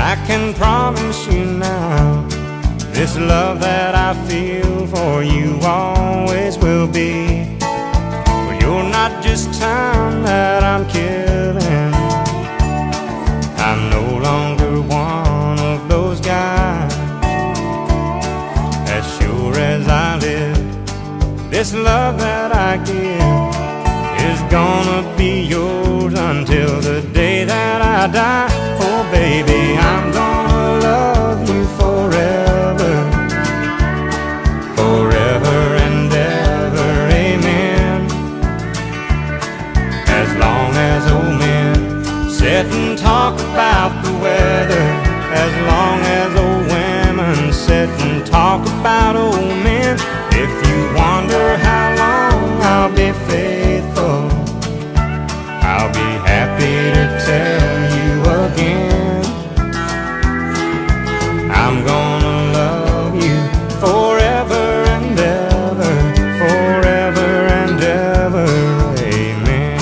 I can promise you now, this love that I feel for you always will be. Well, you're not just time that I'm killing. I'm no longer one of those guys. As sure as I live, this love that I give is gonna be yours until the day that I die. Oh baby, I'm gonna love you forever, forever and ever, amen. As long as old men sit and talk about the weather, as long as old women sit and talk about old men. If you wonder how long I'll be faithful, I'll be happy to tell you again. I'm gonna love you forever and ever, forever and ever, amen.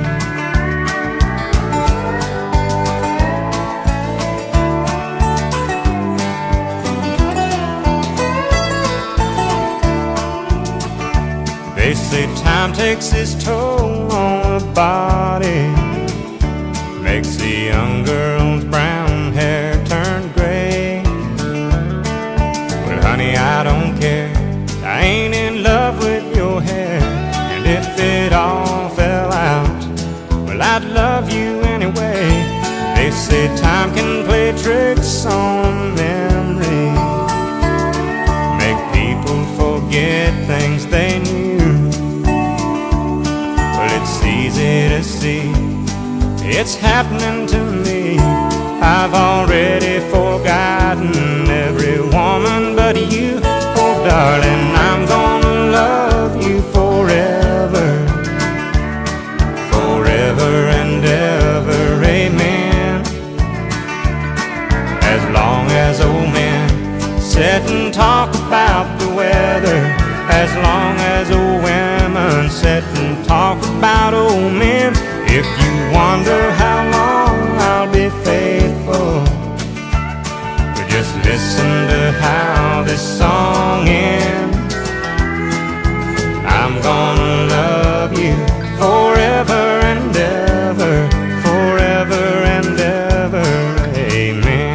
They say time takes its toll on the body, makes the young girl's brown hair turn gray. Well honey, I don't care, I ain't in love with your hair. And if it all fell out, well I'd love you anyway. They say time can play tricks on memory, make people forget things they knew. It's easy to see, it's happening to me. I've already forgotten every woman but you. Oh darling, I'm gonna love you forever, forever and ever, amen. As long as old men sit and talk about the weather, as long as old women sit and talk about old men. If you wonder how long I'll be faithful, well, just listen to how this song ends. I'm gonna love you forever and ever, forever and ever, amen.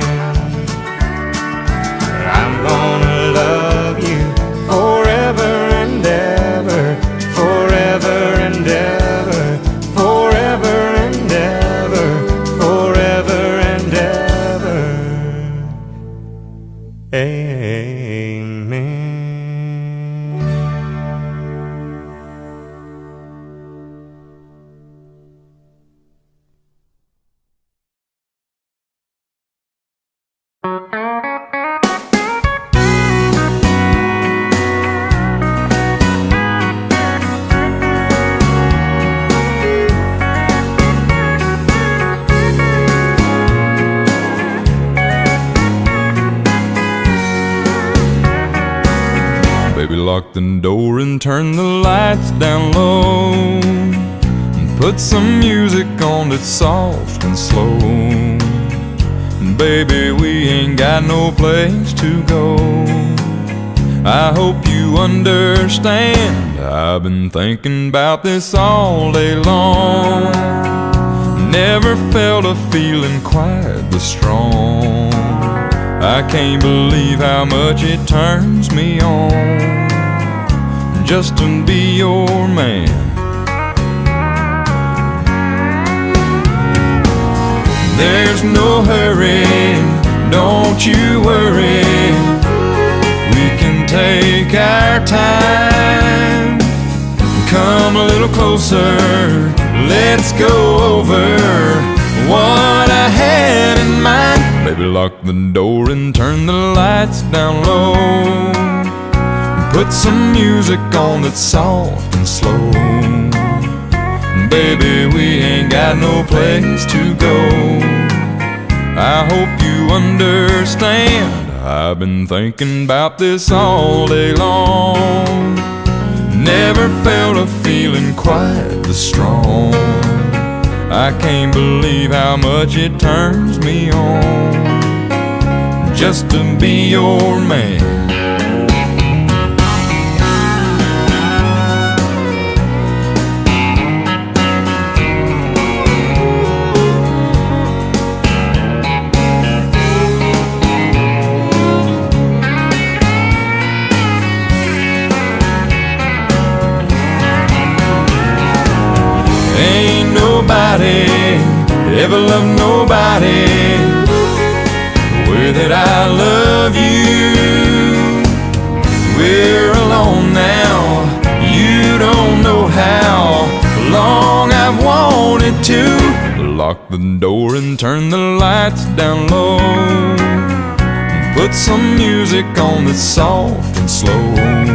I'm gonna love you forever and ever, forever and ever, forever and ever, forever and ever, amen. Lock the door and turn the lights down low, and put some music on that's soft and slow. And baby, we ain't got no place to go. I hope you understand, I've been thinking about this all day long. Never felt a feeling quite this strong. I can't believe how much it turns me on just to be your man. There's no hurry, don't you worry. We can take our time. Come a little closer, let's go over what I had in mind. Baby, lock the door and turn the lights down low. Put some music on that's soft and slow. Baby, we ain't got no place to go. I hope you understand, I've been thinking about this all day long. Never felt a feeling quite this strong. I can't believe how much it turns me on just to be your man. Ain't nobody ever loved nobody the way that I love you. We're alone now, you don't know how long I've wanted to lock the door and turn the lights down low, and put some music on that's soft and slow.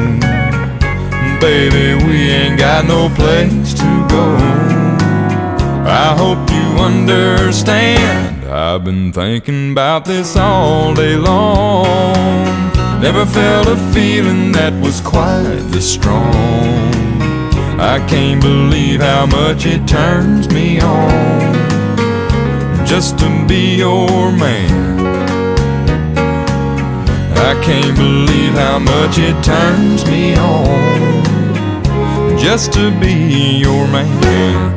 Baby, we ain't got no place to go. I hope you understand, I've been thinking about this all day long. Never felt a feeling that was quite this strong. I can't believe how much it turns me on just to be your man. I can't believe how much it turns me on just to be your man.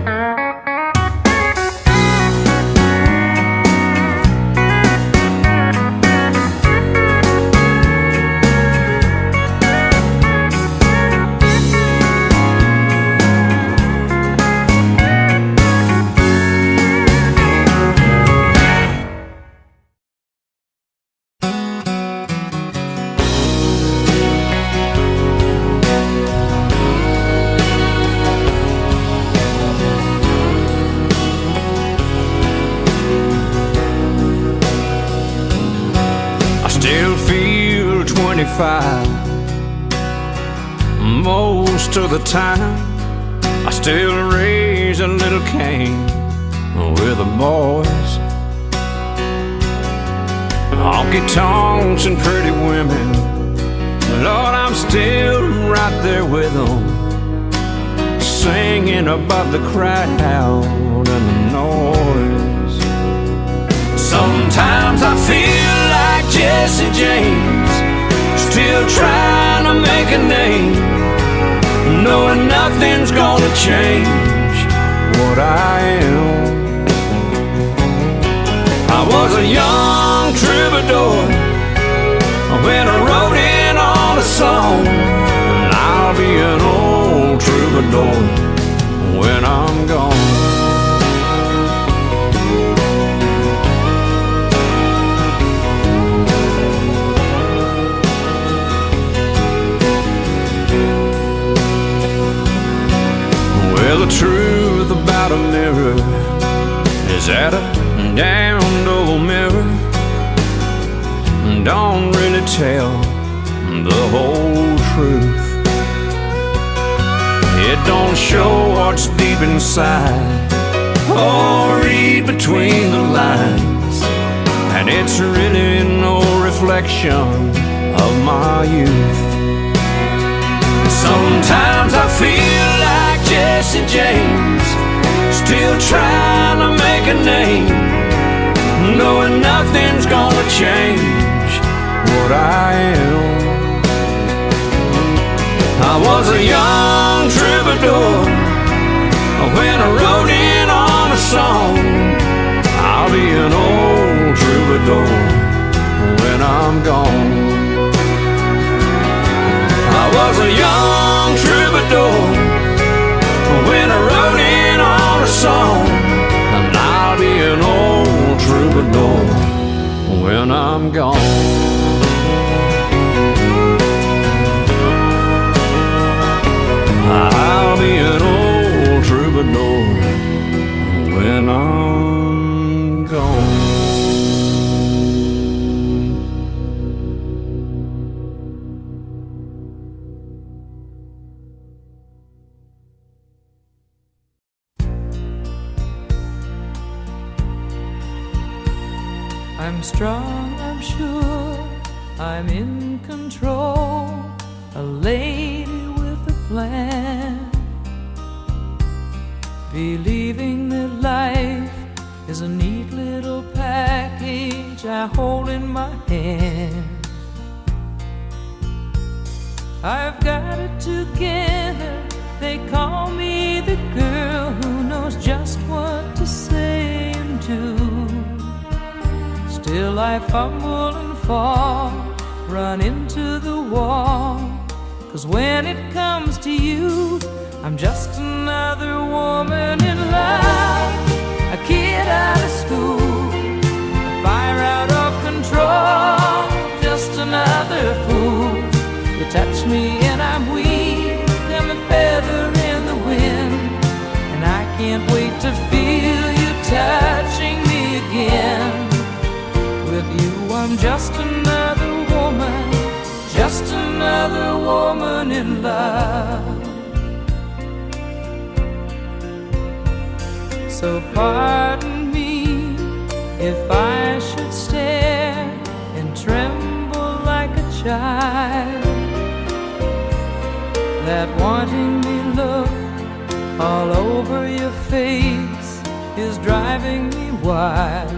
Most of the time I still raise a little Cain with the boys. Honky tonks and pretty women, Lord, I'm still right there with them, singing above the crowd and the noise. Sometimes I feel like Jesse James, still trying to make a name, knowing nothing's gonna change what I am. I was a young troubadour when I wrote in on a song, and I'll be an old troubadour when I'm gone. Well, the truth about a mirror is that a damned old mirror don't really tell the whole truth. It don't show what's deep inside or read between the lines, and it's really no reflection of my youth. Sometimes I feel like Jesse James, still trying to make a name, knowing nothing's gonna change what I am. I was a young troubadour when I wrote in on a song. I'll be an old troubadour when I'm gone. I was a young troubadour when I wrote in on a song, and I'll be an old troubadour when I'm gone. I'll be an old troubadour when I'm gone. I'm strong, I'm sure, I'm in control, a lady with a plan, believing that life is a neat little package package I hold in my hand. I've got it together, they call me the girl who knows just what to say and do. Still I fumble and fall, run into the wall, 'cause when it comes to you, I'm just another woman in love, a kid out of school, a fire out of control, just another fool. You touch me and I'm weak, I'm a feather in the wind, and I can't wait to feel you touching me again. With you I'm just another woman, just another woman in love. So pardon me if I should stare and tremble like a child. That wanting me look all over your face is driving me wild.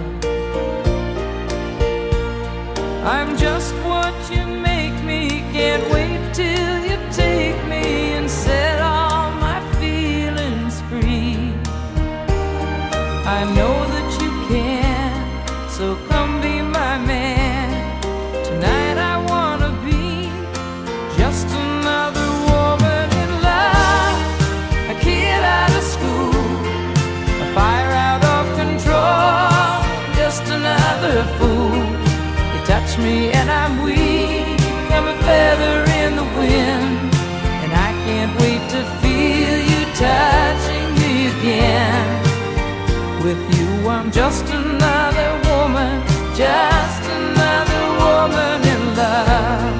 I'm just what you make me, can't wait till you take me and set all my feelings free. I know that you can, so come be my man. Tonight I wanna be just another woman in love, a kid out of school, a fire out of control, just another fool. You touch me and I'm weak, I'm a feather in the wind, and I can't wait to feel you touching me again. With you I'm just another woman, just another woman in love,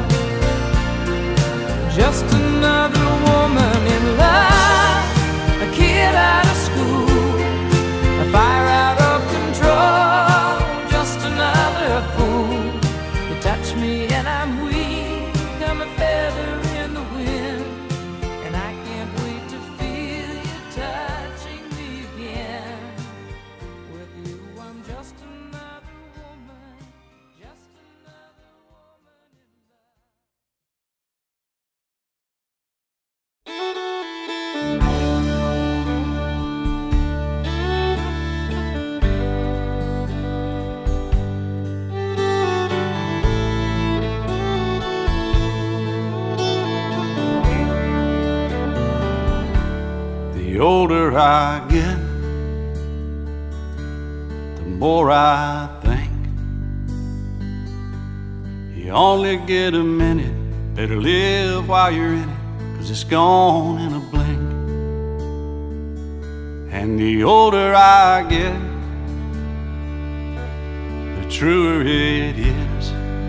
just another woman in love, a kid out of school, a fire out of control, just another fool. You touch me and I'm weak, I'm a feather in the wind, and I can't wait to feel you touching me again. With you I'm just another woman, just another woman in love. The older I get, the more I think you only get a minute, better live while you're in it, 'cause it's gone in a blink. And the older I get, the truer it is.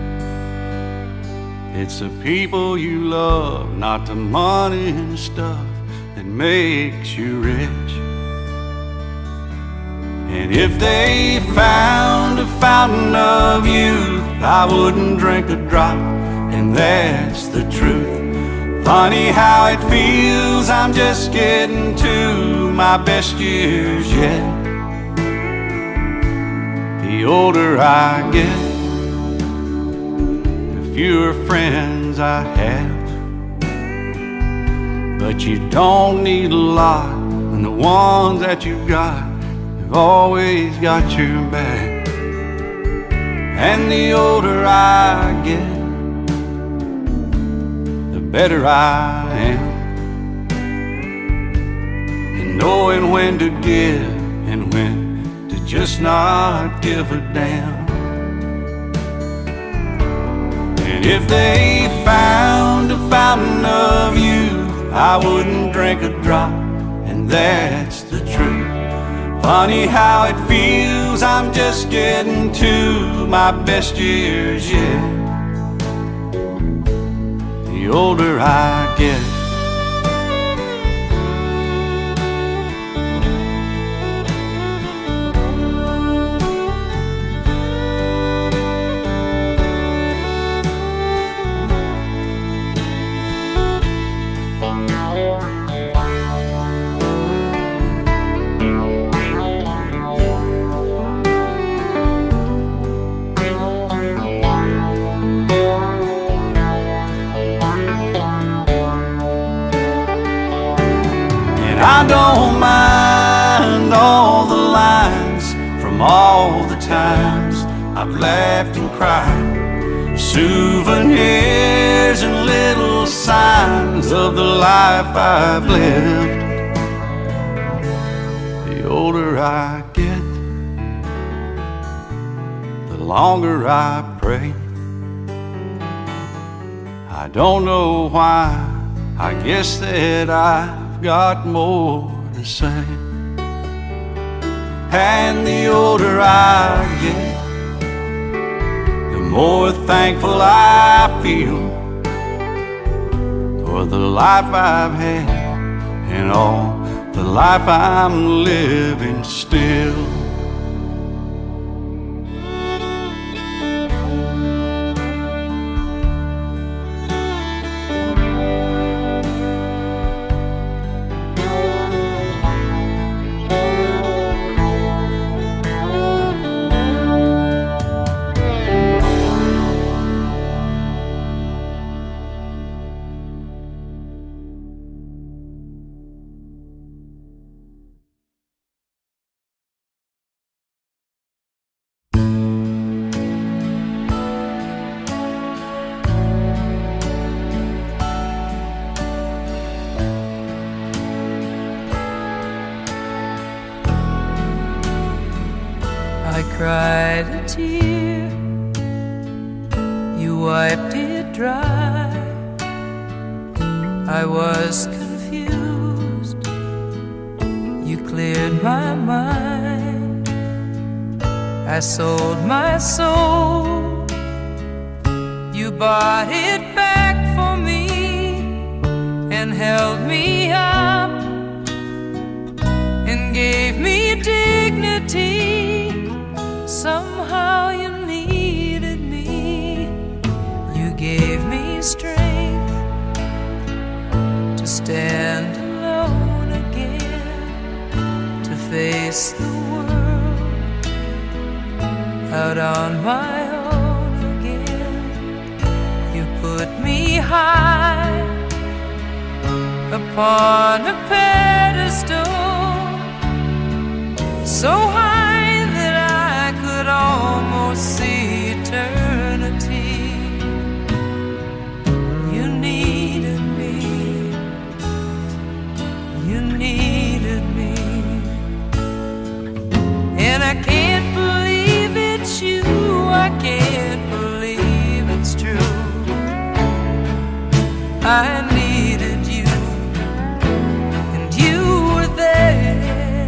It's the people you love, not the money and stuff, that makes you rich. And if they found a fountain of youth, I wouldn't drink a drop, and that's the truth. Funny how it feels, I'm just getting to my best years yet. The older I get, the fewer friends I have. But you don't need a lot when the ones that you've got have always got your back. And the older I get, the better I am in knowing when to give and when to just not give a damn. And if they found a fountain of youth, I wouldn't drink a drop, and that's the truth. Funny how it feels, I'm just getting to my best years yet. The older I get. I've laughed and cried. Souvenirs and little signs of the life I've lived. The older I get, the longer I pray. I don't know why, I guess that I've got more to say. And the older I get, the more thankful I feel for the life I've had and all the life I'm living still. I cried a tear, you wiped it dry. I was confused, you cleared my mind. I sold my soul, you bought it back for me and held me up and gave me dignity. Somehow you needed me. You gave me strength to stand alone again, to face the world out on my own again. You put me high upon a pedestal, so high almost see eternity. You needed me, you needed me, and I can't believe it's you, I can't believe it's true. I needed you, and you were there,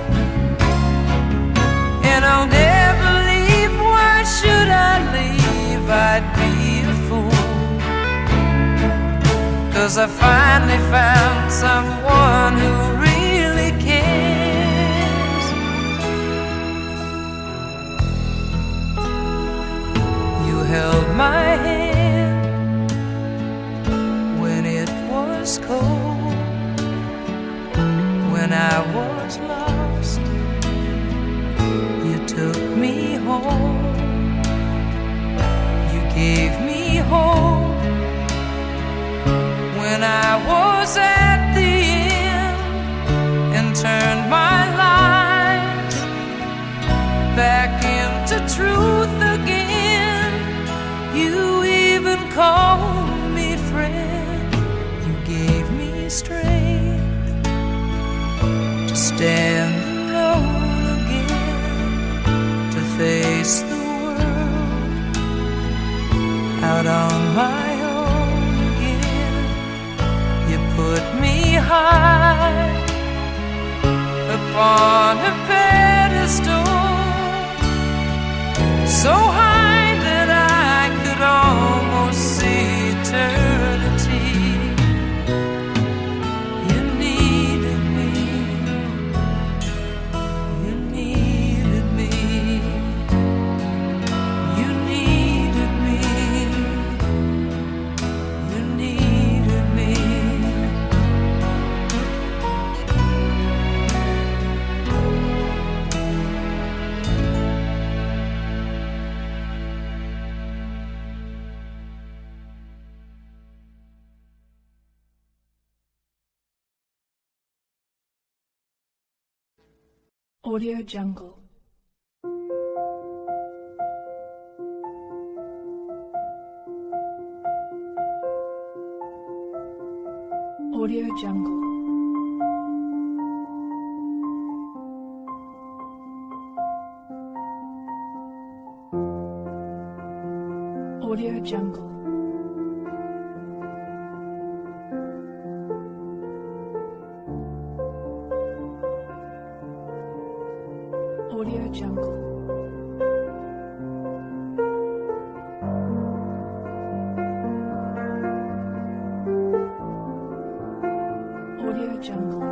and I'll never leave. Why should I leave? I'd be a fool, 'cause I finally found someone who really cares. You held my hand when it was cold, when I was lost. You took me home, you gave me hope when I was at the end, and turned my life back into truth again. You even called me friend, you gave me strength to stand alone again, to face the world out on my own again. You put me high upon a pedestal, so high that I could almost see eternity. You needed me, you needed me, you needed me, you needed me. Audio Jungle. Jungle. Audio Jungle. Audio Jungle. Audio Jungle.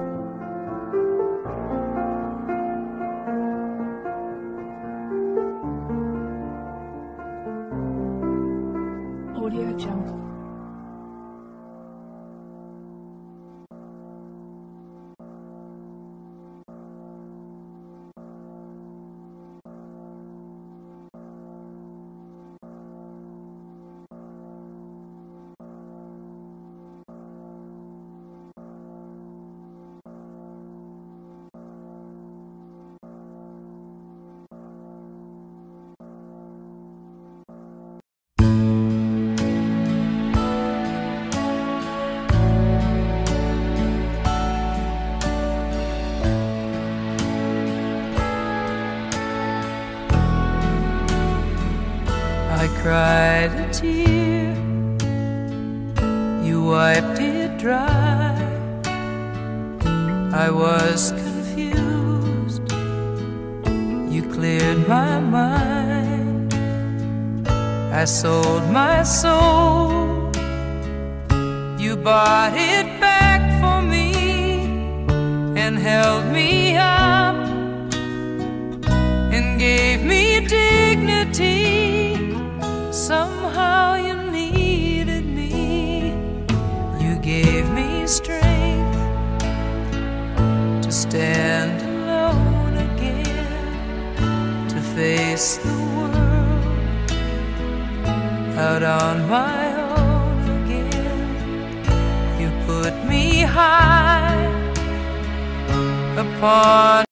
Audio Jungle. I cried a tear, you wiped it dry. I was confused, you cleared my mind. I sold my soul, you bought it back for me and held me up and gave me dignity. Somehow you needed me. You gave me strength to stand alone again, to face the world out on my own again. You put me high upon